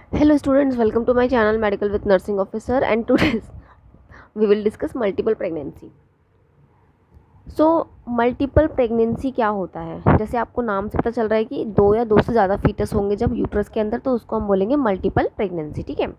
Hello students, welcome to my channel Medical with Nursing Officer, and today we will discuss multiple pregnancy. Multiple pregnancy क्या होता है? जैसे आपको नाम से पता चल रहा है कि दो या दो से ज़्यादा फीटस होंगे जब यूट्रस के अंदर, तो उसको हम बोलेंगे मल्टीपल प्रेगनेंसी। ठीक है,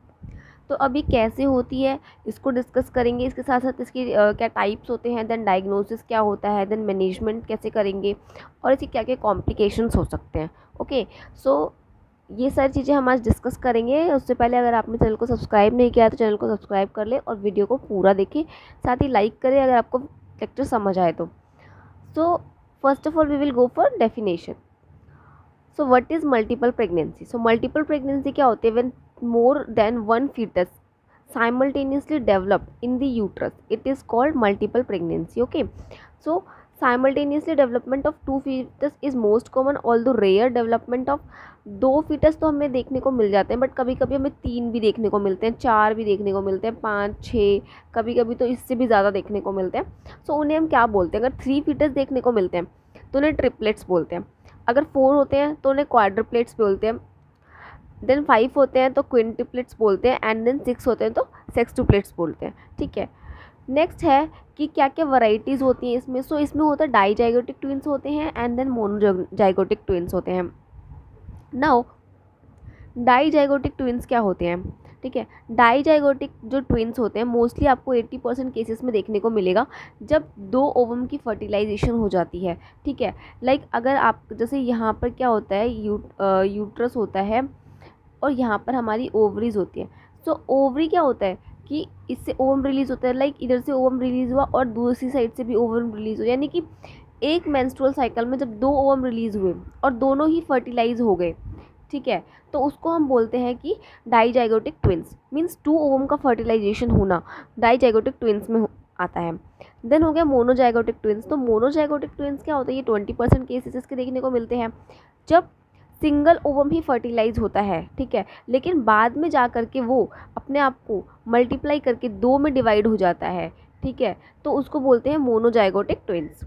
तो अभी कैसे होती है इसको डिस्कस करेंगे। इसके साथ साथ इसकी क्या टाइप्स होते हैं, देन डायग्नोसिस क्या होता है, देन मैनेजमेंट कैसे करेंगे, और इसके क्या क्या कॉम्प्लिकेशंस हो सकते हैं। ओके, सो ये सारी चीज़ें हम आज डिस्कस करेंगे। उससे पहले अगर आपने चैनल को सब्सक्राइब नहीं किया तो चैनल को सब्सक्राइब कर ले और वीडियो को पूरा देखें, साथ ही लाइक करें अगर आपको लेक्चर समझ आए तो। So first of all we will go for definition. So what is multiple pregnancy? So multiple pregnancy क्या होती है? When more than one fetus simultaneously developed in the uterus, it is called multiple pregnancy. Okay, so simultaneously development of two fetus is most common, although rare development of दो fetus तो हमें देखने को मिल जाते हैं, बट कभी कभी हमें 3 भी देखने को मिलते हैं, 4 भी देखने को मिलते हैं, 5, 6, कभी कभी तो इससे भी ज़्यादा देखने को मिलते हैं। सो उन्हें हम क्या बोलते हैं? अगर 3 फीटस देखने को मिलते हैं तो उन्हें ट्रिपलेट्स बोलते हैं, अगर 4 होते हैं तो उन्हें क्वाड्रुप्लेट्स बोलते हैं, देन 5 होते हैं तो क्विंटिप्लेट्स बोलते हैं, एंड देन 6 होते हैं तो सेक्सटुप्लेट्स बोलते हैं। ठीक है, नेक्स्ट है कि क्या क्या वैरायटीज़ होती हैं इसमें। सो इसमें होता है डाईजाइगोटिक ट्विंस होते हैं एंड देन मोनोजाइगोटिक ट्विंस होते हैं। नाउ डाईजाइगोटिक ट्विंस क्या होते हैं? ठीक है, डाईजाइगोटिक जो ट्विंस होते हैं मोस्टली आपको 80% केसेस में देखने को मिलेगा जब दो ओवम की फर्टिलाइजेशन हो जाती है। ठीक है, लाइक अगर आप जैसे यहाँ पर क्या होता है, यूट्रस होता है और यहाँ पर हमारी ओवरीज होती है। सो ओवरी क्या होता है कि इससे ओवम रिलीज़ होता है, लाइक इधर से ओवम रिलीज़ हुआ और दूसरी साइड से भी ओवम रिलीज़ हुआ, यानी कि एक मेंस्ट्रुअल साइकिल में जब दो ओवम रिलीज़ हुए और दोनों ही फर्टिलाइज हो गए, ठीक है, तो उसको हम बोलते हैं कि डाईजाइगोटिक ट्विंस। मीन्स 2 ओवम का फर्टिलाइजेशन होना डाईजाइगोटिक ट्विंस में आता है। देन हो गया मोनोजाइगोटिक ट्विंस। तो मोनोजाइगोटिक ट्विंस क्या होता है? ये 20% केसेस इसके देखने को मिलते हैं जब सिंगल ओवम ही फर्टिलाइज होता है। ठीक है, लेकिन बाद में जा कर के वो अपने आप को मल्टीप्लाई करके 2 में डिवाइड हो जाता है। ठीक है, तो उसको बोलते हैं मोनोजाइगोटिक ट्विंस।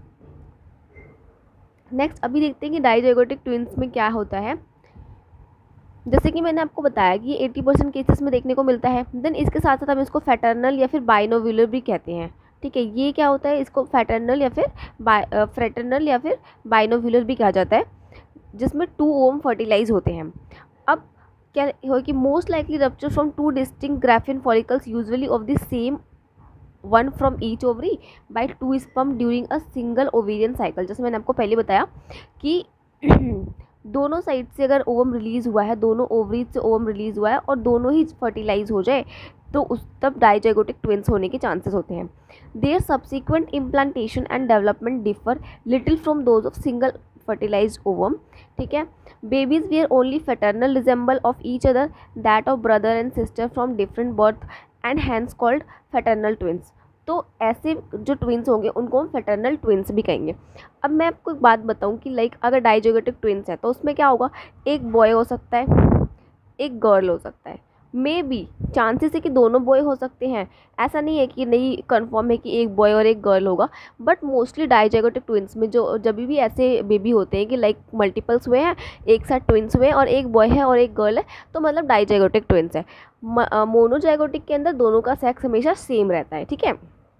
नेक्स्ट अभी देखते हैं कि डाईजाइगोटिक ट्विंस में क्या होता है। जैसे कि मैंने आपको बताया कि 80% केसेस में देखने को मिलता है। देन इसके साथ साथ हम इसको फैटर्नल या फिर बाइनोव्यूलर भी कहते हैं। ठीक है, ये क्या होता है? इसको फैटर्नल या फिर फ्रेटर्नल या फिर बाइनोव्यूलर भी कहा जाता है, जिसमें 2 ओवम फर्टिलाइज होते हैं। अब क्या हो कि most likely rupture from 2 distinct graafian follicles usually of the same one from each ovary by 2 sperm during a single ovarian cycle. जैसे मैंने आपको पहले बताया कि दोनों साइड से अगर ओवम रिलीज़ हुआ है, दोनों ओवरीज से ओवम रिलीज़ हुआ है और दोनों ही फर्टिलाइज हो जाए, तो उस तब डाईजाइगोटिक ट्विंस होने के चांसेस होते हैं। Their subsequent implantation and development differ little from those of single fertilised ovum. ठीक है, babies were only fraternal resemble of each other, that of brother and sister from different birth and hence called fraternal twins. तो ऐसे जो twins होंगे उनको हम फैटर्नल twins भी कहेंगे। अब मैं आपको एक बात बताऊं कि लाइक अगर डाईजाइगोटिक ट्विंस है तो उसमें क्या होगा? एक बॉय हो सकता है, एक गर्ल हो सकता है। मे बी चांसेस है कि दोनों बॉय हो सकते हैं, ऐसा नहीं है कि नहीं कंफर्म है कि एक बॉय और एक गर्ल होगा। बट मोस्टली डाईजाइगोटिक ट्विंस में जो जब भी ऐसे बेबी होते हैं कि लाइक मल्टीपल्स हुए हैं, एक साथ ट्विंस हुए हैं और एक बॉय है और एक गर्ल है, तो मतलब डाईजाइगोटिक ट्विंस है। मोनोजाइगोटिक के अंदर दोनों का सेक्स हमेशा सेम रहता है। ठीक है,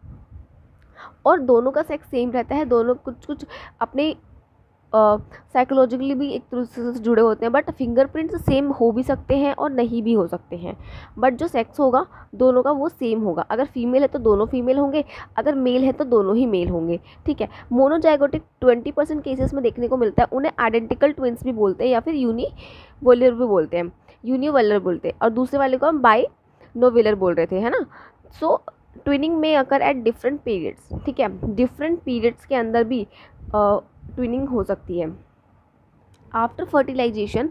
और दोनों का सेक्स सेम रहता है, दोनों कुछ कुछ अपने साइकोलॉजिकली भी एक दूसरे से जुड़े होते हैं, बट फिंगरप्रिंट्स सेम हो भी सकते हैं और नहीं भी हो सकते हैं, बट जो सेक्स होगा दोनों का वो सेम होगा। अगर फीमेल है तो दोनों फीमेल होंगे, अगर मेल है तो दोनों ही मेल होंगे। ठीक है, मोनोजाइगोटिक 20% केसेस में देखने को मिलता है, उन्हें आइडेंटिकल ट्विंस भी बोलते हैं या फिर यूनिवोलर भी बोलते हैं, यूनिवोलर बोलते हैं, और दूसरे वाले को हम बाई नोवेलर बोल रहे थे, है ना। सो ट्विनिंग में अकर एट डिफरेंट पीरियड्स। ठीक है, डिफरेंट पीरियड्स के अंदर भी ट्विनिंग हो सकती है। After fertilisation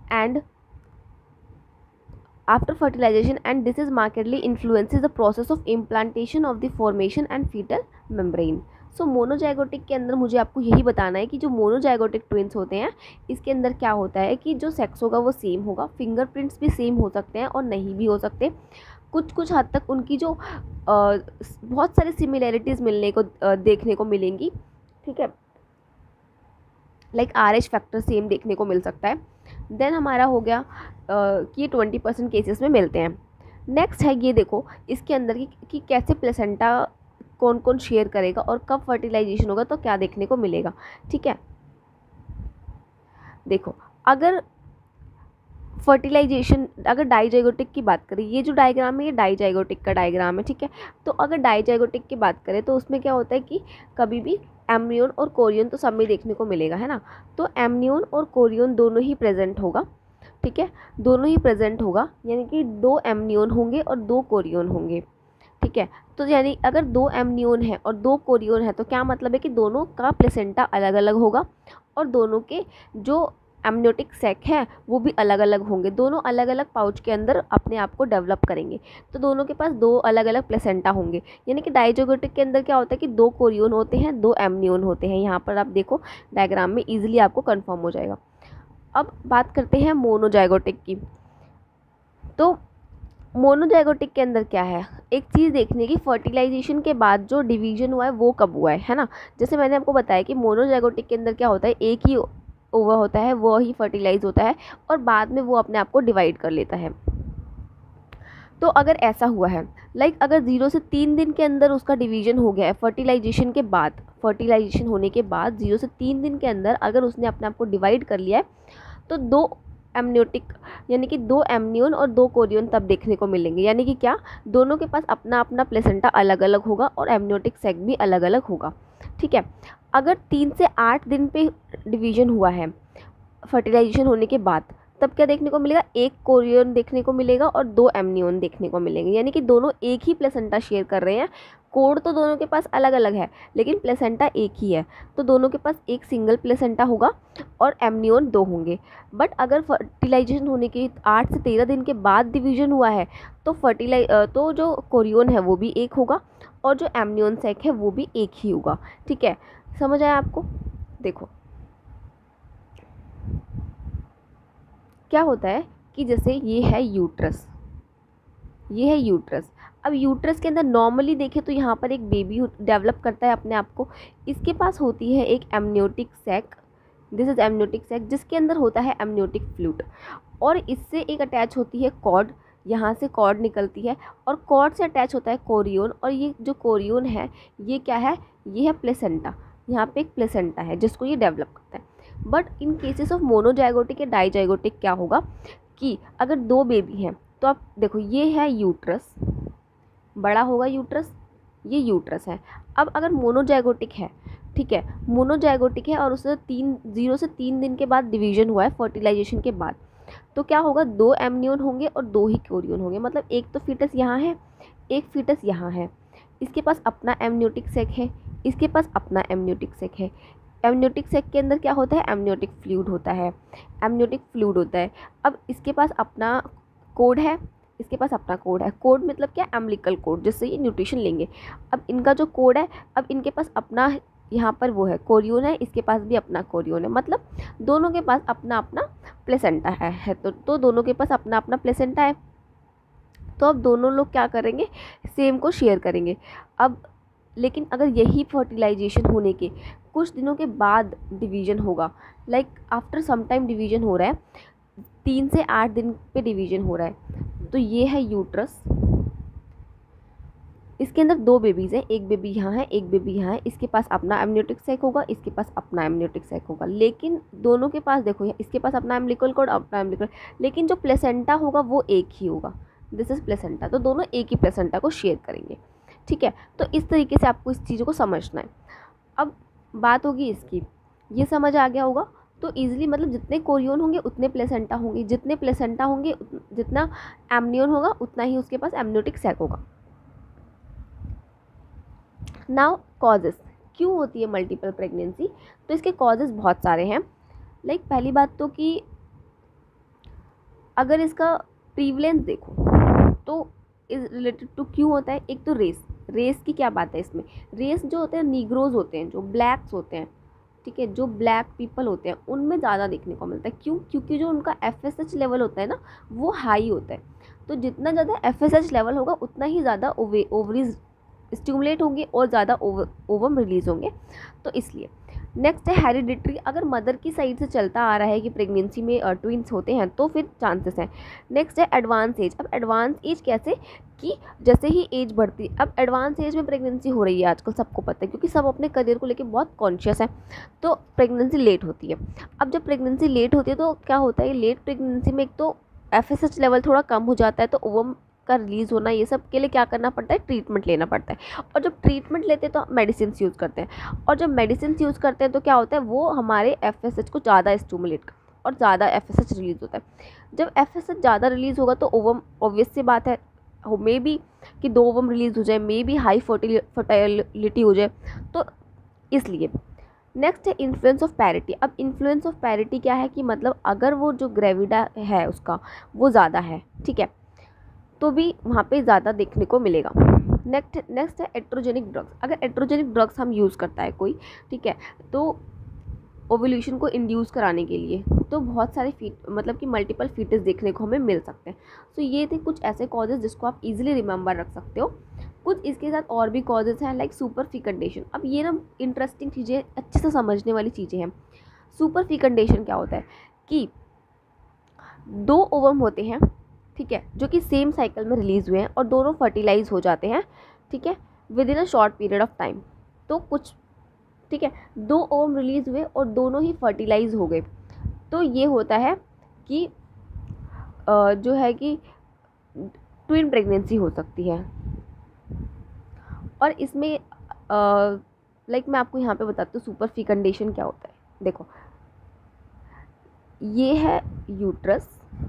and this is markedly influences the process of implantation of the formation and fetal membrane. So monozygotic के अंदर मुझे आपको यही बताना है कि जो मोनोजाइगोटिक ट्विंस होते हैं इसके अंदर क्या होता है कि जो सेक्स होगा वो सेम होगा, फिंगरप्रिंट्स भी सेम हो सकते हैं और नहीं भी हो सकते। कुछ कुछ हद तक उनकी जो बहुत सारी सिमिलैरिटीज़ मिलने को देखने को मिलेंगी। ठीक है, लाइक RH फैक्टर सेम देखने को मिल सकता है। देन हमारा हो गया कि 20% केसेस में मिलते हैं। नेक्स्ट है ये देखो इसके अंदर कि कैसे प्लेसेंटा कौन कौन शेयर करेगा और कब फर्टिलाइजेशन होगा तो क्या देखने को मिलेगा। ठीक है, देखो अगर फर्टिलाइजेशन, अगर डाइजाइगोटिक की बात करें, ये जो डायग्राम है ये डाइजाइगोटिक का डायग्राम है। ठीक है, तो अगर डाइजाइगोटिक की बात करें तो उसमें क्या होता है कि कभी भी एमनियोन और कोरियोन तो सब में देखने को मिलेगा, है ना। तो एमनियोन और कोरियोन दोनों ही प्रेजेंट होगा। ठीक है, दोनों ही प्रेजेंट होगा, यानी कि 2 एमनियोन होंगे और 2 कोरियोन होंगे। ठीक है, तो यानी अगर 2 एमनियोन है और 2 कोरियोन है तो क्या मतलब है कि दोनों का प्लेसेंटा अलग अलग होगा और दोनों के जो एमनियोटिक सैक है वो भी अलग अलग होंगे। दोनों अलग अलग पाउच के अंदर अपने आप को डेवलप करेंगे, तो दोनों के पास 2 अलग अलग प्लेसेंटा होंगे। यानी कि डाइजाइगोटिक के अंदर क्या होता है कि 2 कोरियोन होते हैं, 2 एमनियोन होते हैं। यहाँ पर आप देखो डायग्राम में ईजिली आपको कन्फर्म हो जाएगा। अब बात करते हैं मोनोजाइगोटिक की। तो मोनोजाइगोटिक के अंदर क्या है, एक चीज़ देखने की, फर्टिलाइजेशन के बाद जो डिवीजन हुआ है वो कब हुआ है ना। जैसे मैंने आपको बताया कि मोनोजाइगोटिक के अंदर क्या होता है, एक ही ओवा होता है, वो ही फर्टिलाइज होता है और बाद में वो अपने आप को डिवाइड कर लेता है। तो अगर ऐसा हुआ है, लाइक अगर 0 से 3 दिन के अंदर उसका डिवीजन हो गया है फर्टिलाइजेशन के बाद, फर्टिलाइजेशन होने के बाद 0 से 3 दिन के अंदर अगर उसने अपने आप को डिवाइड कर लिया है तो 2 एमनियोटिक यानी कि 2 एमनियोन और 2 कोरियोन तब देखने को मिलेंगे। यानी कि क्या, दोनों के पास अपना अपना प्लेसेंटा अलग अलग होगा और एमनियोटिक सैक भी अलग अलग होगा। ठीक है, अगर 3 से 8 दिन पे डिवीजन हुआ है फर्टिलाइजेशन होने के बाद, तब क्या देखने को मिलेगा, 1 कोरियोन देखने को मिलेगा और 2 एमनियोन देखने को मिलेंगे। यानी कि दोनों एक ही प्लेसेंटा शेयर कर रहे हैं। कोड तो दोनों के पास अलग अलग है लेकिन प्लेसेंटा एक ही है, तो दोनों के पास एक सिंगल प्लेसेंटा होगा और एमनियोन 2 होंगे। बट अगर फर्टिलाइजेशन होने के 8 से 13 दिन के बाद डिवीजन हुआ है तो तो जो कोरियोन है वो भी एक होगा और जो एमनियोन सैक है वो भी एक ही होगा। ठीक है, समझ आया आपको। देखो क्या होता है कि जैसे ये है यूट्रस, ये है यूट्रस। अब यूट्रस के अंदर नॉर्मली देखें तो यहाँ पर एक बेबी डेवलप करता है अपने आप को। इसके पास होती है एक amniotic sac, this is amniotic sac, जिसके अंदर होता है एमनियोटिक फ्लूइड और इससे एक अटैच होती है कॉर्ड, यहाँ से कॉर्ड निकलती है और कॉर्ड से अटैच होता है कोरियोन। और ये जो कोरियोन है ये क्या है, ये है प्लेसेंटा। यहाँ पे एक प्लेसेंटा है जिसको ये डेवलप करता है। But in cases of monozygotic या डाइजाइगोटिक क्या होगा कि अगर 2 बेबी हैं तो आप देखो ये है यूट्रस, बड़ा होगा यूट्रस, ये यूट्रस है। अब अगर मोनोजाइगोटिक है, ठीक है, मोनोजाइगोटिक है और उससे 0 से 3 दिन के बाद डिवीजन हुआ है फर्टिलाइजेशन के बाद, तो क्या होगा, 2 एमनियोन होंगे और 2 ही कोरियोन होंगे। मतलब एक तो फीटस यहाँ है, एक फीटस यहाँ है, इसके पास अपना एमनियोटिक सैक है, इसके पास अपना एमनियोटिक सैक है। एमनियोटिक सैक के अंदर क्या होता है, एमनियोटिक फ्लूइड होता है, एमनियोटिक फ्लूइड होता है। अब इसके पास अपना कोड है, इसके पास अपना कोड है। कोड मतलब क्या, एम्बिलिकल कोड, जिससे ये न्यूट्रिशन लेंगे। अब इनका जो कोड है, अब इनके पास अपना यहाँ पर वो है कोरियोन है, इसके पास भी अपना कोरियोन है। मतलब दोनों के पास अपना अपना प्लेसेंटा है। तो दोनों के पास अपना अपना प्लेसेंटा है। तो अब दोनों लोग क्या करेंगे, सेम को शेयर करेंगे। अब लेकिन अगर यही फर्टिलाइजेशन होने के कुछ दिनों के बाद डिवीजन होगा, like after some time division हो रहा है, 3 से 8 दिन पे डिवीजन हो रहा है, तो ये है यूट्रस, इसके अंदर 2 बेबीज़ हैं, एक बेबी यहाँ है, एक बेबी यहाँ है। इसके पास अपना एमनियोटिक सैक होगा, इसके पास अपना एमनियोटिक सैक होगा। लेकिन दोनों के पास देखो, इसके पास अपना एम्बिलिकल कोड, अपना एम्बिलिकल, लेकिन जो प्लेसेंटा होगा वो एक ही होगा, दिस इज़ प्लेसेंटा। तो दोनों एक ही प्लेसेंटा को शेयर करेंगे। ठीक है, तो इस तरीके से आपको इस चीज़ों को समझना है। अब बात होगी इसकी, ये समझ आ गया होगा तो ईजिली, मतलब जितने कोरियोन होंगे उतने प्लेसेंटा होंगे, जितने प्लेसेंटा होंगे जितना एमनियोन होगा उतना ही उसके पास एमनियोटिक सैक होगा। नाउ कॉजेस, क्यों होती है मल्टीपल प्रेगनेंसी, तो इसके कॉजेस बहुत सारे हैं। लाइक पहली बात तो कि अगर इसका प्रीवलेंस देखो तो इज रिलेटेड टू क्यों होता है। एक तो रेस की क्या बात है इसमें, रेस जो होते हैं नीग्रोज होते हैं, जो ब्लैक्स होते हैं, ठीक है, जो ब्लैक पीपल होते हैं उनमें ज़्यादा देखने को मिलता है। क्यों, क्योंकि जो उनका FSH लेवल होता है ना वो हाई होता है। तो जितना ज़्यादा FSH लेवल होगा उतना ही ज़्यादा ओवरीज स्टिमुलेट होंगे और ज़्यादा ओवम रिलीज़ होंगे। तो इसलिए नेक्स्ट है हेरिडिटरी, अगर मदर की साइड से चलता आ रहा है कि प्रेगनेंसी में ट्विंस होते हैं तो फिर चांसेस हैं। नेक्स्ट है एडवांस एज। अब एडवांस एज कैसे कि जैसे ही एज बढ़ती, अब एडवांस एज में प्रेगनेंसी हो रही है आजकल सबको पता है, क्योंकि सब अपने करियर को लेकर बहुत कॉन्शियस है, तो प्रेगनेंसी लेट होती है। अब जब प्रेगनेंसी लेट होती है तो क्या होता है, लेट प्रेगनेंसी में एक तो FSH लेवल थोड़ा कम हो जाता है, तो ओवम का रिलीज़ होना, ये सब के लिए क्या करना पड़ता है, ट्रीटमेंट लेना पड़ता है। और जब ट्रीटमेंट लेते हैं तो मेडिसिन यूज़ करते हैं, और जब मेडिसिन यूज़ करते हैं तो क्या होता है, वो हमारे FSH को ज़्यादा स्टिमुलेट करता है और ज़्यादा FSH रिलीज़ होता है। जब FSH ज़्यादा रिलीज़ होगा तो ओवम, ऑब्वियस सी बात है, मे बी कि 2 ओवम रिलीज़ हो जाए, मे बी हाई फर्टिलिटी हो जाए, तो इसलिए। नेक्स्ट है इन्फ्लुएंस ऑफ पैरिटी। अब इन्फ्लुएंस ऑफ पैरिटी क्या है कि मतलब अगर वो जो ग्रेविडा है उसका वो ज़्यादा है, ठीक है, तो भी वहाँ पे ज़्यादा देखने को मिलेगा। नेक्स्ट है एट्रोजेनिक ड्रग्स। अगर एट्रोजेनिक ड्रग्स हम यूज़ करता है कोई, ठीक है, तो ओवुलेशन को इंड्यूस कराने के लिए, तो बहुत सारे मतलब कि मल्टीपल फीटस देखने को हमें मिल सकते हैं। तो ये थे कुछ ऐसे कॉजेज़ जिसको आप इजीली रिमेंबर रख सकते हो। कुछ इसके साथ और भी कॉजेज़ हैं लाइक सुपर फीकंडेशन। अब ये ना इंटरेस्टिंग चीज़ें, अच्छे से समझने वाली चीज़ें हैं। सुपर फीकंडेशन क्या होता है कि 2 ओवम होते हैं, ठीक है, जो कि सेम साइकिल में रिलीज़ हुए हैं और दोनों फर्टिलाइज हो जाते हैं, ठीक है, within a short period of time. तो कुछ, ठीक है, 2 ओवम रिलीज़ हुए और दोनों ही फर्टिलाइज हो गए, तो ये होता है कि जो है कि ट्विन प्रेगनेंसी हो सकती है। और इसमें लाइक मैं आपको यहाँ पे बताती हूँ सुपर फीकंडेशन क्या होता है। देखो, ये है यूट्रस,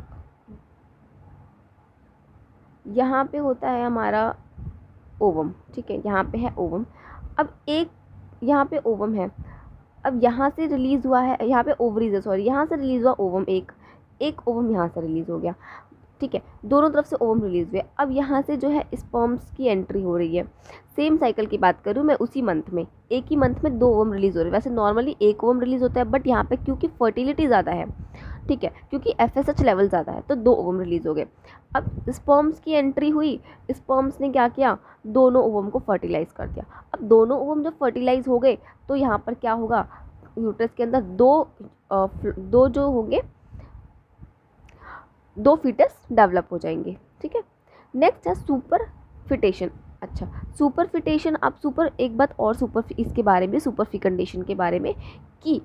यहाँ पे होता है हमारा ओवम, ठीक है, यहाँ पे है ओवम। अब एक यहाँ पे ओवम है, अब यहाँ से रिलीज़ हुआ है, यहाँ पे ओवरीज है, सॉरी, यहाँ से रिलीज़ हुआ ओवम, एक ओवम यहाँ से रिलीज़ हो गया, ठीक है, दोनों तरफ से ओवम रिलीज़ हुए। अब यहाँ से जो है स्पर्म्स की एंट्री हो रही है। सेम साइकिल की बात करूँ मैं, उसी मंथ में, एक ही मंथ में 2 ओवम रिलीज़ हो रहे हैं। वैसे नॉर्मली 1 ओवम रिलीज़ होता है, बट यहाँ पे क्योंकि फर्टिलिटी ज़्यादा है, ठीक है, क्योंकि FSH लेवल ज़्यादा है, तो 2 ओवम रिलीज़ हो गए। अब स्पर्म्स की एंट्री हुई, स्पर्म्स ने क्या किया, दोनों ओवम को फर्टिलाइज़ कर दिया। अब दोनों ओवम जब फर्टिलाइज़ हो गए तो यहाँ पर क्या होगा, यूट्रस के अंदर दो जो होंगे, 2 फीटस डेवलप हो जाएंगे, ठीक है। नेक्स्ट है सुपर फिटेशन। अच्छा, सुपर फिटेशन, आप सुपर, एक बात और सुपर इसके बारे में, सुपर फिकंडेशन के बारे में, कि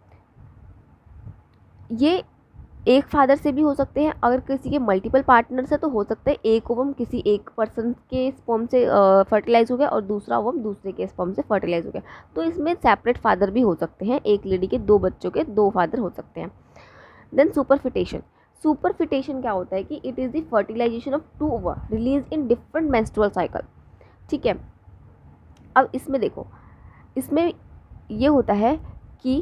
ये एक फादर से भी हो सकते हैं। अगर किसी के मल्टीपल पार्टनर्स है तो हो सकता है एक ओवम किसी एक पर्सन के स्पर्म से फर्टिलाइज हो गया और दूसरा ओवम दूसरे के स्पर्म से फर्टिलाइज हो गया, तो इसमें सेपरेट फादर भी हो सकते हैं। एक लेडी के 2 बच्चों के 2 फादर हो सकते हैं। देन सुपरफिटेशन। सुपरफिटेशन क्या होता है कि it is the fertilisation of 2 ova release in different menstrual cycle, ठीक है। अब इसमें देखो, इसमें ये होता है कि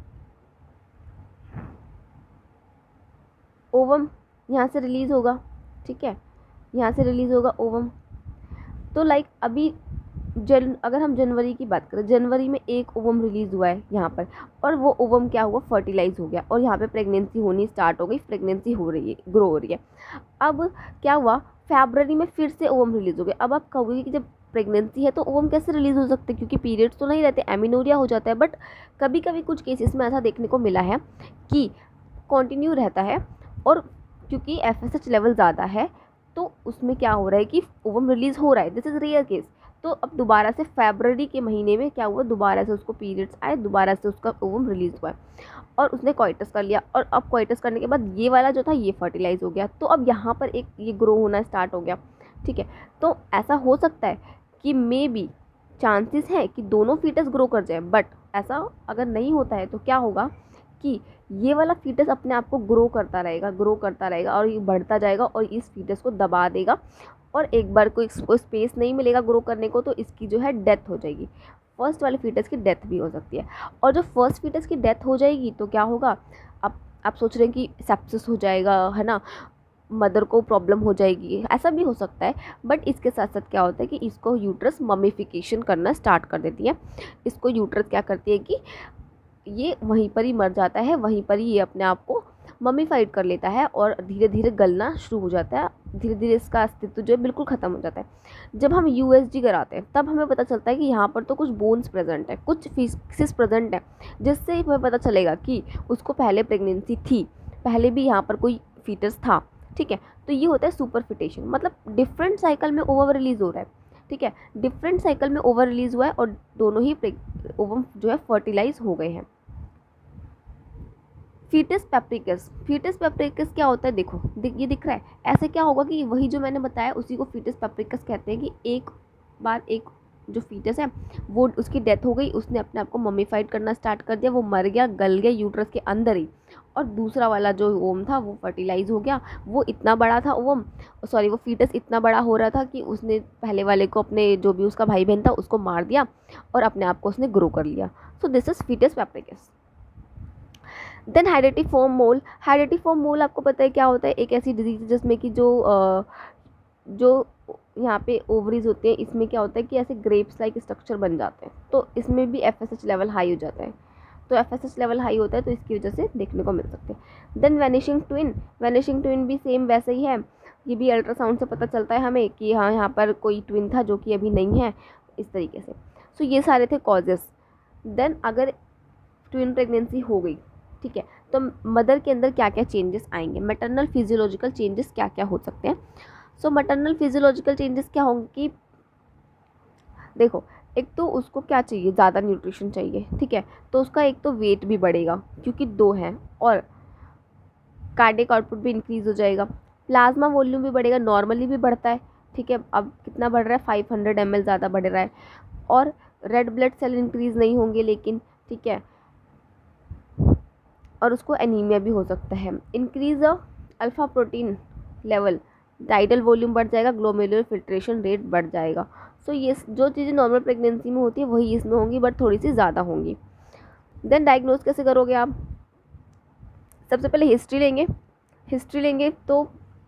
ओवम यहाँ से रिलीज़ होगा, ठीक है, यहाँ से रिलीज़ होगा ओवम। तो लाइक अभी अगर हम जनवरी की बात करें, जनवरी में एक ओवम रिलीज़ हुआ है यहाँ पर, और वो ओवम क्या हुआ, फर्टिलाइज हो गया और यहाँ पे प्रेगनेंसी होनी स्टार्ट हो गई, प्रेगनेंसी हो रही है, ग्रो हो रही है। अब क्या हुआ, फरवरी में फिर से ओवम रिलीज़ हो गया। अब आप कहोगे कि जब प्रेगनेंसी है तो ओवम कैसे रिलीज़ हो सकते हैं, क्योंकि पीरियड्स तो नहीं रहते, एमिनोरिया हो जाता है। बट कभी कभी कुछ केसेस में ऐसा देखने को मिला है कि कंटिन्यू रहता है, और क्योंकि FSH लेवल ज़्यादा है तो उसमें क्या हो रहा है कि ओवम रिलीज़ हो रहा है, दिस इज़ रेयर केस। तो अब दोबारा से फरवरी के महीने में क्या हुआ, दोबारा से उसको पीरियड्स आए, दोबारा से उसका ओवम रिलीज़ हुआ और उसने कोइटस कर लिया, और अब कोइटस करने के बाद ये वाला जो था ये फर्टिलाइज हो गया, तो अब यहाँ पर एक ये ग्रो होना स्टार्ट हो गया, ठीक है। तो ऐसा हो सकता है कि मे बी चांसेस है कि दोनों फीटस ग्रो कर जाए, बट ऐसा अगर नहीं होता है तो क्या होगा कि ये वाला फीटस अपने आप को ग्रो करता रहेगा और ये बढ़ता जाएगा और इस फीटस को दबा देगा, और एक बार को इसको स्पेस नहीं मिलेगा ग्रो करने को, तो इसकी जो है डेथ हो जाएगी। फर्स्ट वाले फीटस की डेथ भी हो सकती है, और जब फर्स्ट फीटस की डेथ हो जाएगी तो क्या होगा, आप सोच रहे हैं कि सेप्सिस हो जाएगा, है ना, मदर को प्रॉब्लम हो जाएगी, ऐसा भी हो सकता है। बट इसके साथ साथ क्या होता है कि इसको यूट्रस ममिफिकेशन करना स्टार्ट कर देती है। इसको यूट्रस क्या करती है कि ये वहीं पर ही मर जाता है, वहीं पर ही ये अपने आप को ममीफाइड कर लेता है और धीरे धीरे गलना शुरू हो जाता है धीरे धीरे इसका अस्तित्व जो है बिल्कुल ख़त्म हो जाता है। जब हम यूएसजी कराते हैं तब हमें पता चलता है कि यहाँ पर तो कुछ बोन्स प्रेजेंट है, कुछ फीसिस प्रेजेंट है, जिससे हमें पता चलेगा कि उसको पहले प्रेगनेंसी थी, पहले भी यहाँ पर कोई फीटस था। ठीक है, तो ये होता है सुपरफिटेशन, मतलब डिफरेंट साइकिल में ओवम रिलीज़ हो रहा है। ठीक है, डिफरेंट साइकिल में ओवर रिलीज़ हुआ है और दोनों ही ओवम जो है फर्टिलाइज हो गए हैं। फीटस पेप्रिकस, फीटस पेप्रिकस क्या होता है, देखो ये दिख रहा है, ऐसे क्या होगा कि वही जो मैंने बताया उसी को फीटस पेप्रिकस कहते हैं कि एक बार एक जो फीटस है वो उसकी डेथ हो गई, उसने अपने आप को मम्मीफाइड करना स्टार्ट कर दिया, वो मर गया, गल गया यूट्रस के अंदर ही, और दूसरा वाला जो ओम था वो फर्टिलाइज हो गया। वो इतना बड़ा था ओम, सॉरी वो फीटस इतना बड़ा हो रहा था कि उसने पहले वाले को, अपने जो भी उसका भाई बहन था उसको मार दिया और अपने आप को उसने ग्रो कर लिया। So this is fetus papyraceus. Then hydatidiform mole, hydatidiform mole आपको पता है क्या होता है, एक ऐसी डिजीज जिसमें कि जो यहाँ पे ओवरीज होते हैं, इसमें क्या होता है कि ऐसे ग्रेप्स लाइक स्ट्रक्चर बन जाते हैं, तो इसमें भी एफएसएच लेवल हाई हो जाता है। तो एफएसएच लेवल हाई होता है तो इसकी वजह से देखने को मिल सकते हैं। Then vanishing twin, vanishing twin भी सेम वैसे ही है, ये भी अल्ट्रासाउंड से पता चलता है हमें कि हाँ यहाँ पर कोई ट्विन था जो कि अभी नहीं है, इस तरीके से। सो ये सारे थे कॉजेस। देन अगर ट्विन प्रेगनेंसी हो गई, ठीक है, तो मदर के अंदर क्या क्या चेंजेस आएंगे, मैटरनल फिजियोलॉजिकल चेंजेस क्या क्या हो सकते हैं। सो मैटरनल फिजियोलॉजिकल चेंजेस क्या होंगे कि देखो, एक तो उसको क्या चाहिए, ज़्यादा न्यूट्रिशन चाहिए, ठीक है, तो उसका एक तो वेट भी बढ़ेगा क्योंकि 2 हैं, और कार्डियक आउटपुट भी इंक्रीज़ हो जाएगा, प्लाज्मा वॉल्यूम भी बढ़ेगा, नॉर्मली भी बढ़ता है, ठीक है, अब कितना बढ़ रहा है 500 ml ज़्यादा बढ़ रहा है, और रेड ब्लड सेल इंक्रीज़ नहीं होंगे लेकिन, ठीक है, और उसको एनीमिया भी हो सकता है। Increase alpha protein level, tidal volume बढ़ जाएगा, ग्लोमेरुलर फिल्ट्रेशन रेट बढ़ जाएगा। सो ये जो चीज़ें नॉर्मल प्रेगनेंसी में होती है वही इसमें होंगी, बट थोड़ी सी ज़्यादा होंगी। देन डायग्नोज कैसे करोगे आप, सबसे पहले हिस्ट्री लेंगे, हिस्ट्री लेंगे तो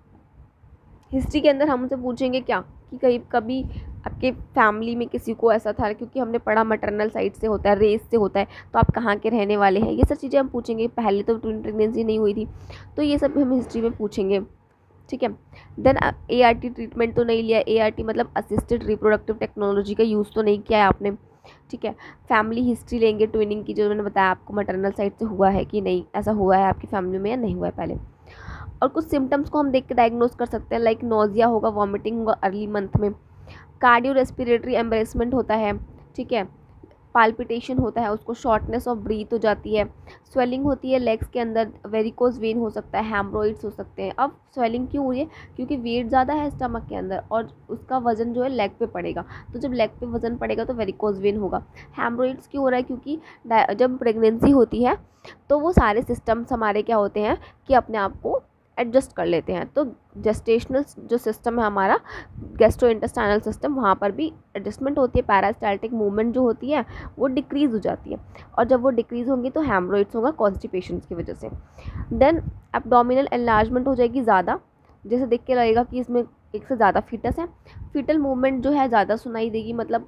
हिस्ट्री के अंदर हम उनसे पूछेंगे क्या कि कहीं कभी आपके फैमिली में किसी को ऐसा था, क्योंकि हमने पढ़ा मटरनल साइड से होता है, रेस से होता है, तो आप कहाँ के रहने वाले हैं, ये सब चीज़ें हम पूछेंगे। पहले तो ट्विन प्रेगनेंसी नहीं हुई थी तो ये सब हम हिस्ट्री में पूछेंगे, ठीक है। देन ART ट्रीटमेंट तो नहीं लिया, ART मतलब असिस्टेड रिप्रोडक्टिव टेक्नोलॉजी का यूज़ तो नहीं किया है आपने, ठीक है। फैमिली हिस्ट्री लेंगे ट्विनिंग की, जो मैंने बताया आपको मटरनल साइड से हुआ है कि नहीं, ऐसा हुआ है आपकी फैमिली में या नहीं हुआ है पहले। और कुछ सिम्टम्स को हम देख के डायग्नोज कर सकते हैं, लाइक नोजिया होगा, वॉमिटिंग होगा अर्ली मंथ में, कार्डियो रेस्पिरेटरी एम्बरेसमेंट होता है, ठीक है, पाल्पिटेशन होता है, उसको शॉर्टनेस ऑफ ब्रीथ हो जाती है, स्वेलिंग होती है लेग्स के अंदर, वेरिकोज वेन हो सकता है, हेमरोइड्स हो सकते हैं। अब स्वेलिंग क्यों हो रही है, क्योंकि वेट ज़्यादा है स्टमक के अंदर और उसका वजन जो है लेग पे पड़ेगा, तो जब लेग पे वजन पड़ेगा तो वेरिकोज वेन होगा। हेमरोइड्स क्यों हो रहा है, क्योंकि जब प्रेगनेंसी होती है तो वो सारे सिस्टम्स हमारे क्या होते हैं कि अपने आप को एडजस्ट कर लेते हैं, तो जेस्टेशनल जो सिस्टम है हमारा, गैस्ट्रोइंटेस्टाइनल सिस्टम, वहाँ पर भी एडजस्टमेंट होती है, पैरास्टाल्टिक मूवमेंट जो होती है वो डिक्रीज़ हो जाती है, और जब वो डिक्रीज़ होंगी तो हेमरोइड्स होगा कॉन्स्टिपेशन की वजह से। देन एब्डोमिनल एनलार्जमेंट हो जाएगी ज़्यादा, जैसे देख के लगेगा कि इसमें एक से ज़्यादा फीटस है, फीटल मूवमेंट जो है ज़्यादा सुनाई देगी, मतलब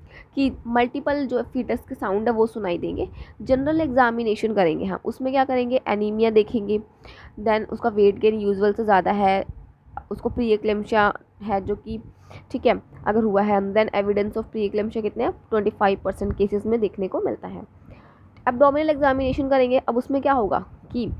कि मल्टीपल जो फीटस के साउंड है वो सुनाई देंगे। जनरल एग्जामिनेशन करेंगे हम, उसमें क्या करेंगे, एनीमिया देखेंगे, देन उसका वेट गेन यूजुअल से ज़्यादा है, उसको प्री एक्लेम्शिया है जो कि, ठीक है, अगर हुआ है, then evidence of pre eclampsia कितने हैं, 25% केसेस में देखने को मिलता है। एब्डोमिनल एग्जामिनेशन करेंगे, अब उसमें क्या होगा कि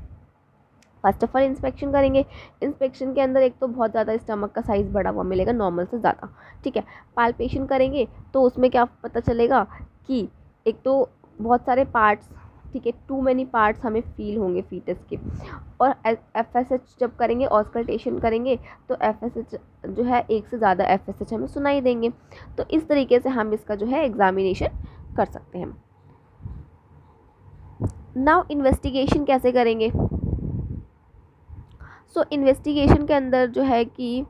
फर्स्ट ऑफ ऑल इंस्पेक्शन करेंगे, इंस्पेक्शन के अंदर एक तो बहुत ज़्यादा स्टमक का साइज़ बढ़ा हुआ मिलेगा नॉर्मल से ज़्यादा, ठीक है। पाल्पेशन करेंगे तो उसमें क्या पता चलेगा कि एक तो बहुत सारे पार्ट्स, ठीक है, टू मैनी पार्ट्स हमें फील होंगे फीटस के, और FSH जब करेंगे, ऑस्कल्टेशन करेंगे तो FSH जो है एक से ज़्यादा FSH हमें सुनाई देंगे, तो इस तरीके से हम इसका जो है एग्जामिनेशन कर सकते हैं। नाउ इन्वेस्टिगेशन कैसे करेंगे, सो इन्वेस्टिगेशन के अंदर जो है कि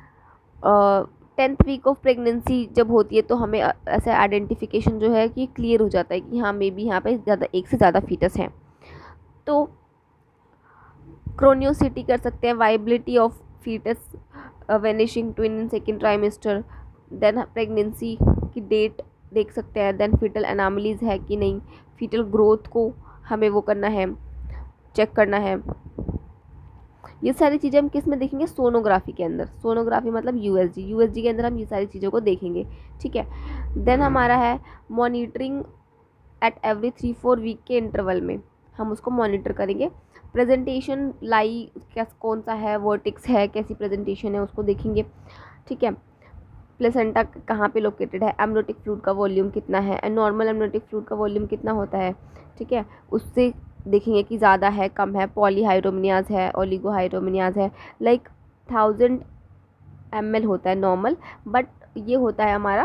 10th वीक ऑफ प्रेगनेंसी जब होती है तो हमें ऐसे आइडेंटिफिकेशन जो है कि क्लियर हो जाता है कि हाँ मे बी यहाँ पे ज़्यादा एक से ज़्यादा फीटस हैं, तो क्रोनियोसिटी कर सकते हैं, viability of fetus, vanishing twin in second trimester, then pregnancy की डेट देख सकते हैं, देन फीटल एनामलीज है कि नहीं, फीटल ग्रोथ को हमें वो करना है, चेक करना है, ये सारी चीज़ें हम किस में देखेंगे, सोनोग्राफी के अंदर। सोनोग्राफी मतलब यूएसजी के अंदर हम ये सारी चीज़ों को देखेंगे, ठीक है। देन हमारा है मॉनिटरिंग एट एवरी 3-4 वीक के इंटरवल में हम उसको मॉनिटर करेंगे। प्रेजेंटेशन लाई क्या कौन सा है, वर्टिक्स है, कैसी प्रेजेंटेशन है उसको देखेंगे, ठीक है। प्लेसेंटा कहाँ पे लोकेटेड है, एमनियोटिक फ्लूइड का वॉल्यूम कितना है, एंड नॉर्मल एमनियोटिक फ्लूइड का वॉल्यूम कितना होता है, ठीक है। उससे देखेंगे कि ज़्यादा है कम है, पॉलीहाइड्रोमिनियाज है, ओलिगोहाइड्रोमिनियाज है, लाइक 1000 ml होता है नॉर्मल, बट ये होता है हमारा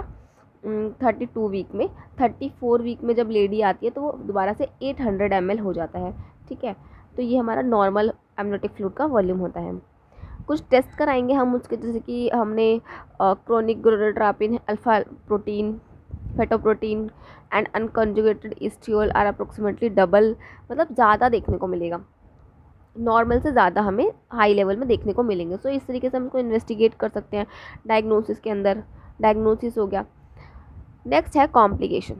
32 वीक में। 34 वीक में जब लेडी आती है तो वो दोबारा से 800 ml हो जाता है, ठीक है। तो ये हमारा नॉर्मल एमनियोटिक फ्लूइड का वॉल्यूम होता है। कुछ टेस्ट कराएंगे हम उसके, जैसे कि हमने chorionic gonadotropin, alpha protein, fetoprotein and unconjugated estriol are approximately double, मतलब ज़्यादा देखने को मिलेगा, नॉर्मल से ज़्यादा हमें हाई लेवल में देखने को मिलेंगे। सो इस तरीके से हम इसको इन्वेस्टिगेट कर सकते हैं डायग्नोसिस के अंदर। डायग्नोसिस हो गया। नेक्स्ट है कॉम्प्लिकेशन।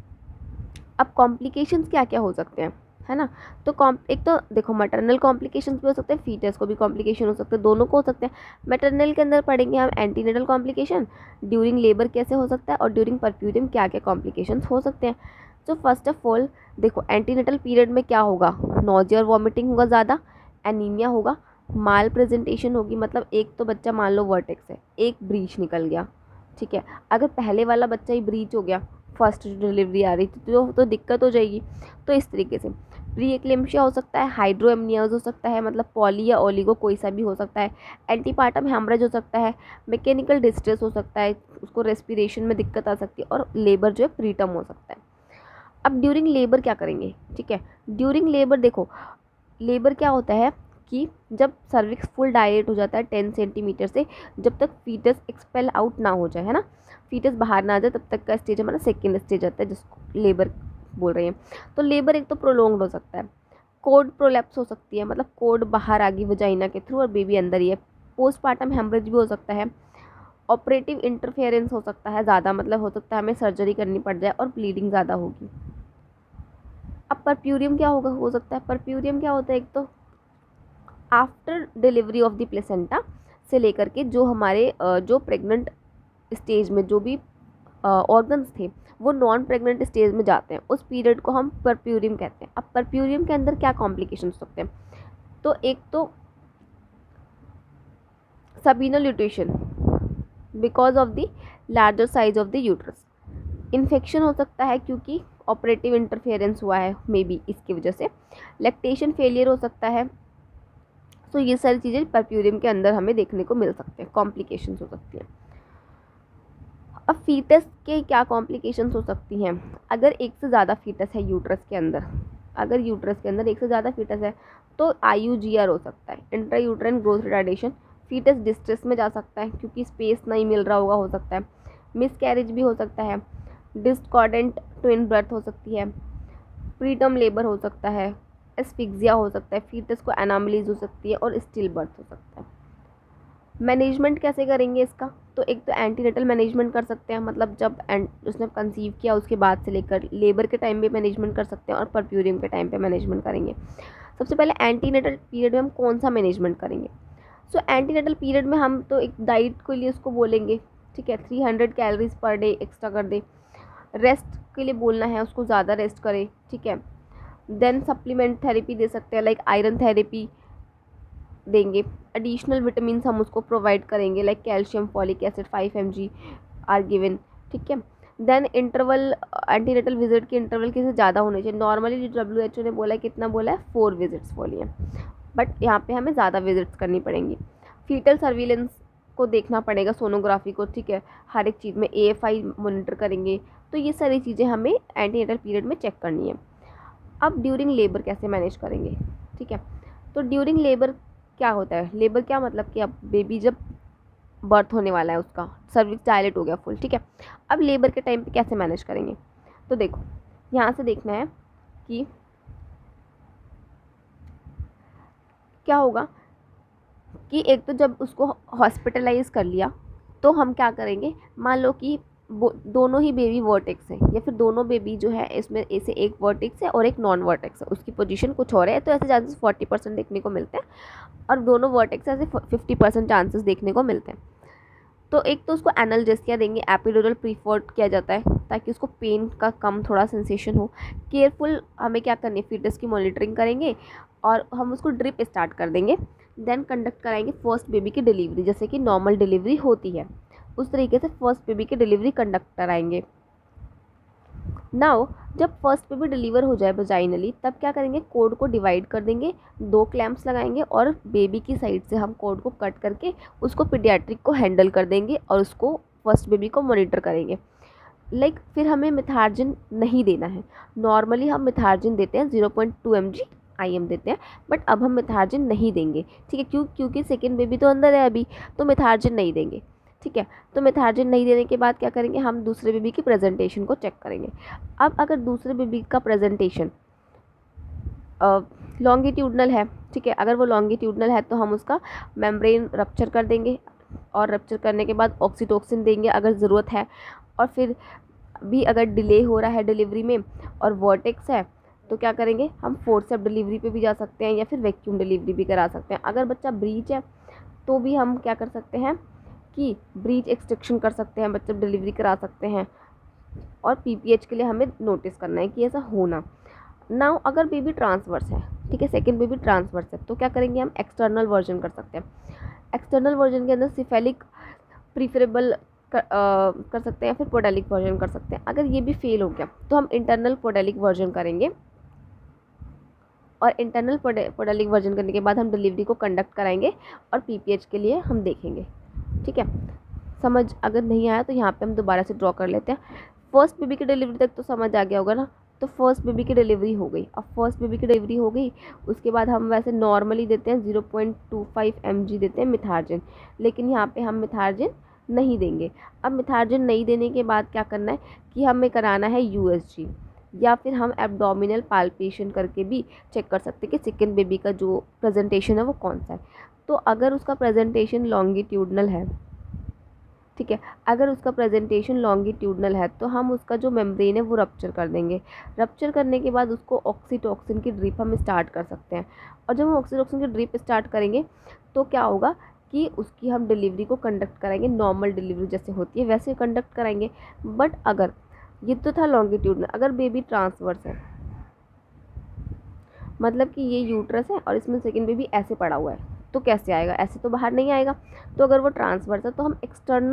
अब कॉम्प्लिकेशंस क्या क्या हो सकते हैं, है ना। तो एक तो देखो मैटरनल कॉम्प्लिकेशंस भी हो सकते हैं, फीटस को भी कॉम्प्लिकेशन हो सकते हैं, दोनों को हो सकते हैं। मैटरनल के अंदर पढ़ेंगे हम एंटीनेटल कॉम्प्लिकेशन, ड्यूरिंग लेबर कैसे हो सकता है, और ड्यूरिंग परप्यूरियम क्या क्या कॉम्प्लिकेशंस हो सकते हैं। तो फर्स्ट ऑफ ऑल देखो एंटीनेटल पीरियड में क्या होगा, नोजिया और वॉमिटिंग होगा ज़्यादा, एनीमिया होगा, माल प्रेजेंटेशन होगी, मतलब एक तो बच्चा मान लो वर्टेक्स है, एक ब्रीच निकल गया, ठीक है। अगर पहले वाला बच्चा ही ब्रीच हो गया, फर्स्ट डिलीवरी आ रही थी तो दिक्कत हो जाएगी। तो इस तरीके से प्री एक्लेम्शिया हो सकता है, हाइड्रोएमनियाज हो सकता है, मतलब पॉली या ओलिगो कोई सा भी हो सकता है, एंटीपार्टम हेमरेज हो सकता है, मैकेनिकल डिस्ट्रेस हो सकता है, उसको रेस्पिरेशन में दिक्कत आ सकती है, और लेबर जो है प्रीटर्म हो सकता है। अब ड्यूरिंग लेबर क्या करेंगे, ठीक है। ड्यूरिंग लेबर देखो, लेबर क्या होता है कि जब सर्विक्स फुल डायलेट हो जाता है 10 सेंटीमीटर से, जब तक फीटस एक्सपेल आउट ना हो जाए, है ना, फीटस बाहर ना आ जाए, तब तक का स्टेज हमारा सेकेंड स्टेज आता है, जिसको लेबर बोल रहे हैं। तो लेबर एक तो प्रोलॉन्ग्ड हो सकता है, कोड प्रोलैप्स हो सकती है, मतलब कोड बाहर आ गई वजाइना के थ्रू और बेबी अंदर ही है, पोस्टपार्टम हेमरेज भी हो सकता है, ऑपरेटिव इंटरफेरेंस हो सकता है ज़्यादा, मतलब हो सकता है हमें सर्जरी करनी पड़ जाए और ब्लीडिंग ज़्यादा होगी। अब परप्यूरियम क्या होगा, हो सकता है परप्यूरियम क्या होता है, एक तो after delivery of the placenta से लेकर के जो हमारे जो प्रेग्नेंट स्टेज में जो भी ऑर्गन्स थे वो नॉन प्रेग्नेंट स्टेज में जाते हैं, उस पीरियड को हम परप्यूरियम कहते हैं। अब परप्यूरियम के अंदर क्या कॉम्प्लिकेशन हो सकते हैं, तो एक तो subinvolution because of the larger size of the uterus, infection हो सकता है क्योंकि ऑपरेटिव इंटरफेरेंस हुआ है मे बी इसकी वजह से, लैक्टेशन फेलियर हो सकता है। तो ये सारी चीज़ें परप्यूरियम के अंदर हमें देखने को मिल सकते हैं, कॉम्प्लिकेशंस हो सकती हैं। अब फीटस के क्या कॉम्प्लिकेशंस हो सकती हैं, अगर एक से ज़्यादा फीटस है यूट्रस के अंदर, अगर यूट्रस के अंदर एक से ज़्यादा फीटस है तो IUGR हो सकता है, intra uterine growth retardation, fetus distress में जा सकता है क्योंकि स्पेस नहीं मिल रहा होगा, हो सकता है मिसकैरेज भी हो सकता है, डिस्कॉर्डेंट ट्विन बर्थ हो सकती है, प्रीटर्म लेबर हो सकता है, एस्फिक्सिया हो सकता है, फीटस को एनामलीज हो सकती है, और स्टिल बर्थ हो सकता है। मैनेजमेंट कैसे करेंगे इसका, तो एक तो एंटीनेटल मैनेजमेंट कर सकते हैं, मतलब जब उसने कंसीव किया उसके बाद से लेकर लेबर के टाइम पे मैनेजमेंट कर सकते हैं, और परप्यूरियम के टाइम पे मैनेजमेंट करेंगे। सबसे पहले एंटीनेटल पीरियड में हम कौन सा मैनेजमेंट करेंगे, सो एंटीनेटल पीरियड में हम तो एक डाइट के लिए उसको बोलेंगे, ठीक है, 300 कैलोरीज पर डे एक्स्ट्रा कर दे, रेस्ट के लिए बोलना है उसको, ज़्यादा रेस्ट करे, ठीक है। देन सप्लीमेंट थेरेपी दे सकते हैं, लाइक आयरन थेरेपी देंगे, एडिशनल विटामिन हम उसको प्रोवाइड करेंगे, like calcium, folic acid 5 mg are given, ठीक है। देन इंटरवल, एंटीनेटल विजिट के इंटरवल किसी ज़्यादा होने चाहिए, नॉर्मली जो WHO ने बोला है कितना बोला है, 4 विजिट्स बोली है, बट यहाँ पे हमें ज़्यादा विजिट्स करनी पड़ेंगी। फीटल सर्विलेंस को देखना पड़ेगा, सोनोग्राफी को, ठीक है, हर एक चीज़ में AFI मॉनिटर करेंगे। तो ये सारी चीज़ें हमें एंटीनेटल पीरियड में चेक करनी है। अब ड्यूरिंग लेबर कैसे मैनेज करेंगे, ठीक है। तो ड्यूरिंग लेबर क्या होता है, लेबर क्या मतलब कि अब बेबी जब बर्थ होने वाला है उसका सर्विक्स डायलेट हो गया फुल, ठीक है। अब लेबर के टाइम पे कैसे मैनेज करेंगे, तो देखो यहाँ से देखना है कि क्या होगा कि एक तो जब उसको हॉस्पिटलाइज कर लिया तो हम क्या करेंगे, मान लो कि दोनों ही बेबी वर्टेक्स हैं या फिर दोनों बेबी जो है इसमें ऐसे एक वर्टेक्स है और एक नॉन वर्टेक्स है, उसकी पोजीशन कुछ और है, तो ऐसे चांसेस 40% देखने को मिलते हैं और दोनों वर्टेक्स ऐसे 50% चांसेस देखने को मिलते हैं। तो एक तो उसको एनाल्जेसिया देंगे, एपिड्यूरल प्रीफर्ड किया जाता है ताकि उसको पेन का कम थोड़ा सेंसेशन हो। केयरफुल हमें क्या करनी है, फीटस की मॉनिटरिंग करेंगे और हम उसको ड्रिप स्टार्ट कर देंगे। देन कंडक्ट कराएंगे फर्स्ट बेबी की डिलीवरी, जैसे कि नॉर्मल डिलीवरी होती है उस तरीके से फर्स्ट बेबी की डिलीवरी कंडक्ट कराएंगे। नाउ जब फर्स्ट बेबी डिलीवर हो जाए वजाइनली, तब क्या करेंगे, कोड को डिवाइड कर देंगे, 2 क्लैम्प्स लगाएंगे और बेबी की साइड से हम कोड को कट करके उसको पीडियाट्रिक को हैंडल कर देंगे और उसको फर्स्ट बेबी को मॉनिटर करेंगे। फिर हमें मिथार्जिन नहीं देना है। नॉर्मली हम मिथार्जिन देते हैं 0.2 mg IM देते हैं, बट अब हम मिथार्जिन नहीं देंगे, ठीक है, क्योंकि सेकेंड बेबी तो अंदर है अभी, तो मिथार्जिन नहीं देंगे, ठीक है। तो मिथार्जिन नहीं देने के बाद क्या करेंगे, हम दूसरे बेबी की प्रेजेंटेशन को चेक करेंगे। अब अगर दूसरे बेबी का प्रेजेंटेशन लॉन्गिट्यूडनल है, ठीक है, अगर वो लॉन्गिट्यूडनल है तो हम उसका मेम्ब्रेन रप्चर कर देंगे और रप्चर करने के बाद ऑक्सीटोक्सिन देंगे अगर ज़रूरत है। और फिर भी अगर डिले हो रहा है डिलीवरी में और वर्टेक्स है तो क्या करेंगे, हम फोर्सेप डिलीवरी पे भी जा सकते हैं या फिर वैक्यूम डिलीवरी भी करा सकते हैं। अगर बच्चा ब्रीच है तो भी हम क्या कर सकते हैं कि ब्रीच एक्सट्रैक्शन कर सकते हैं, बच्चा डिलीवरी करा सकते हैं। और PPH के लिए हमें नोटिस करना है कि ऐसा होना। नाउ अगर बेबी ट्रांसवर्स है, ठीक है, सेकेंड बेबी ट्रांसवर्स है, तो क्या करेंगे, हम एक्सटर्नल वर्जन कर सकते हैं। एक्सटर्नल वर्जन के अंदर सिफेलिक प्रीफरेबल कर सकते हैं या फिर पोडेलिक वर्जन कर सकते हैं। अगर ये भी फेल हो गया तो हम इंटरनल पोडेलिक वर्जन करेंगे और इंटरनल पोडेलिक वर्जन करने के बाद हम डिलीवरी को कंडक्ट कराएंगे और PPH के लिए हम देखेंगे, ठीक है। समझ अगर नहीं आया तो यहाँ पे हम दोबारा से ड्रॉ कर लेते हैं। फर्स्ट बेबी की डिलीवरी तक तो समझ आ गया होगा ना। तो फर्स्ट बेबी की डिलीवरी हो गई, अब फर्स्ट बेबी की डिलीवरी हो गई उसके बाद हम वैसे नॉर्मली देते हैं 0.25 mg देते हैं मिथार्जिन, लेकिन यहाँ पे हम मिथार्जिन नहीं देंगे। अब मिथार्जिन नहीं देने के बाद क्या करना है कि हमें कराना है USG या फिर हम एब्डोमिनल पाल्पेशन करके भी चेक कर सकते हैं कि सेकेंड बेबी का जो प्रेजेंटेशन है वो कौन सा है। तो अगर उसका प्रेजेंटेशन लॉन्गिट्यूडनल है, ठीक है, अगर उसका प्रेजेंटेशन लॉन्गिट्यूडनल है तो हम उसका जो मेम्ब्रेन है वो रप्चर कर देंगे। रप्चर करने के बाद उसको ऑक्सीटोक्सिन की ड्रिप हम स्टार्ट कर सकते हैं। और जब हम ऑक्सीटोक्सिन की ड्रिप स्टार्ट करेंगे तो क्या होगा कि उसकी हम डिलीवरी को कंडक्ट कराएंगे, नॉर्मल डिलीवरी जैसे होती है वैसे कंडक्ट कराएंगे। बट अगर ये तो था लॉन्गिट्यूडनल, अगर बेबी ट्रांसवर्स है, मतलब कि ये यूट्रस है और इसमें सेकेंड बेबी ऐसे पड़ा हुआ है, तो कैसे आएगा, ऐसे तो बाहर नहीं आएगा। तो अगर वो ट्रांसवर्स है तो हम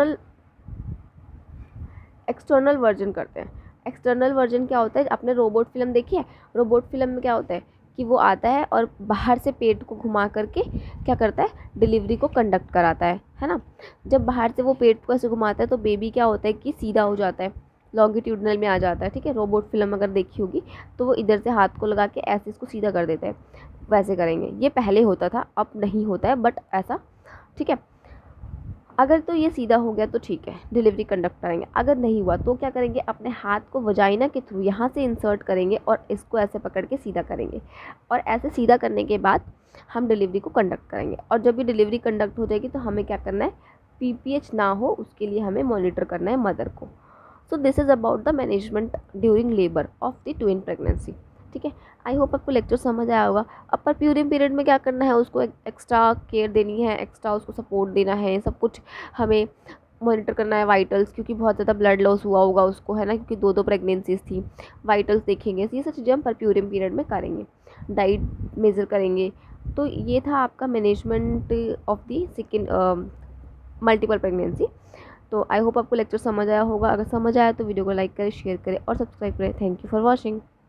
एक्सटर्नल वर्जन करते हैं। एक्सटर्नल वर्जन क्या होता है, आपने रोबोट फिल्म देखी है, रोबोट फिल्म में क्या होता है कि वो आता है और बाहर से पेट को घुमा करके क्या करता है, डिलीवरी को कंडक्ट कराता है ना। जब बाहर से वो पेट को ऐसे घुमाता है तो बेबी क्या होता है कि सीधा हो जाता है, लॉन्गिट्यूडनल में आ जाता है, ठीक है। रोबोट फिल्म अगर देखी होगी तो वो इधर से हाथ को लगा के ऐसे इसको सीधा कर देता है, वैसे करेंगे। ये पहले होता था, अब नहीं होता है, बट ऐसा, ठीक है। अगर तो ये सीधा हो गया तो ठीक है, डिलीवरी कंडक्ट करेंगे। अगर नहीं हुआ तो क्या करेंगे, अपने हाथ को वजाइना के थ्रू यहाँ से इंसर्ट करेंगे और इसको ऐसे पकड़ के सीधा करेंगे और ऐसे सीधा करने के बाद हम डिलीवरी को कंडक्ट करेंगे। और जब ये डिलीवरी कंडक्ट हो जाएगी तो हमें क्या करना है, PPH ना हो उसके लिए हमें मॉनिटर करना है मदर को। So this is about the management during labour of the twin pregnancy, ठीक है। आई होप आपको लेक्चर समझ आया होगा। अब पर प्यूरिंग पीरियड में क्या करना है, उसको एक्स्ट्रा केयर देनी है, एक्स्ट्रा उसको सपोर्ट देना है, सब कुछ हमें मॉनिटर करना है। वाइटल्स, क्योंकि बहुत ज़्यादा ब्लड लॉस हुआ होगा उसको, है ना, क्योंकि 2 प्रेगनेंसीज थी। वाइटल्स देखेंगे, ये सब चीज़ें हम पर प्यूरिंग पीरियड में करेंगे। डाइट मेज़र करेंगे। तो ये था आपका management of the second multiple pregnancy. तो आई होप आपको लेक्चर समझ आया होगा। अगर समझ आया तो वीडियो को लाइक करें, शेयर करें और सब्सक्राइब करें। Thank you for watching.